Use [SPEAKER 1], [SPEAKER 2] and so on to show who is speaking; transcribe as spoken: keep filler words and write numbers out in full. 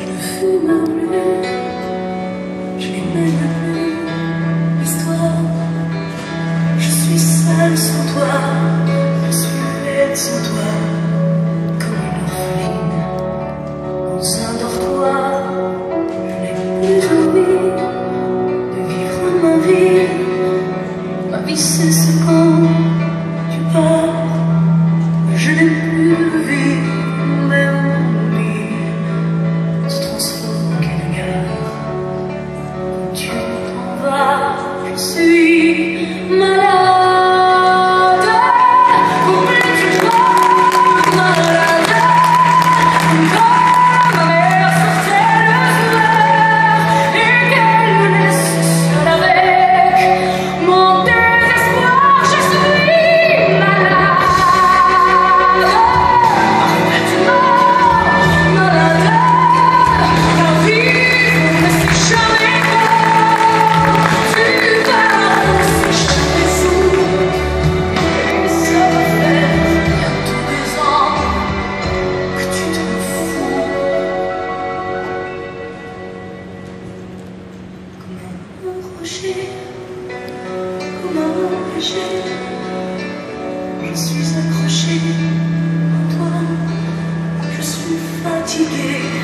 [SPEAKER 1] ne fume plus, je n'ai même plus l'histoire. Je suis seule sans toi, je suis bête sans toi, comme une orpheline dans un dortoir. Je n'ai plus envie de vivre ma vie. Ma vie cesse quand tu pars. Je n'ai plus de vie, même mon lit se transforme en quelle gare. Quand tu t'en vas, je suis malade. Oublie toujours malade. Comme ma mère sortait le soir et qu'elle me laisse seule avec mon désespoir. Je suis malade. Comment empêcher? Je suis accrochée à toi, je suis fatiguée.